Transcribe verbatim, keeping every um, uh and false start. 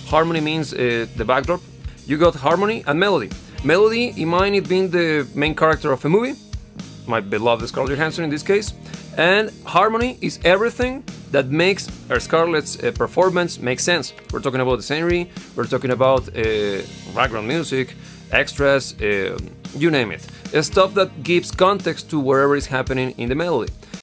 Harmony means uh, the backdrop. You got harmony and melody. Melody, in mine, it being the main character of a movie, my beloved Scarlett Johansson in this case, and harmony is everything that makes our Scarlett's uh, performance make sense. We're talking about the scenery, we're talking about uh, background music, extras, uh, you name it. It's stuff that gives context to whatever is happening in the melody.